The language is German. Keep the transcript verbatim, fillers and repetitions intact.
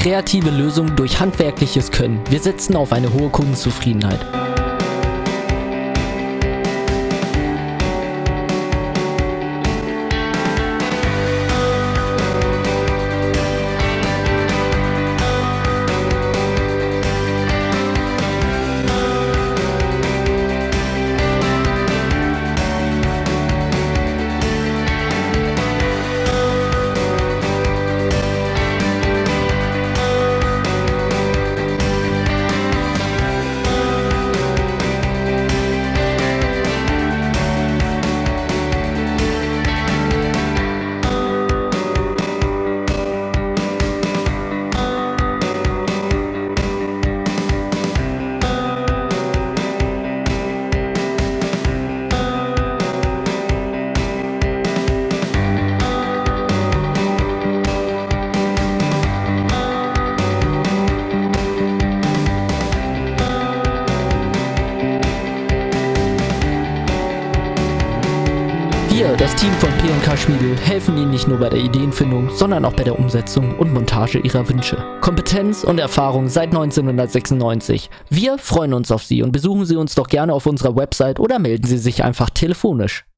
kreative Lösungen durch handwerkliches Können. Wir setzen auf eine hohe Kundenzufriedenheit. Wir, das Team von P und K Schmiedel, helfen Ihnen nicht nur bei der Ideenfindung, sondern auch bei der Umsetzung und Montage Ihrer Wünsche. Kompetenz und Erfahrung seit neunzehnhundertsechsundneunzig. Wir freuen uns auf Sie und besuchen Sie uns doch gerne auf unserer Website oder melden Sie sich einfach telefonisch.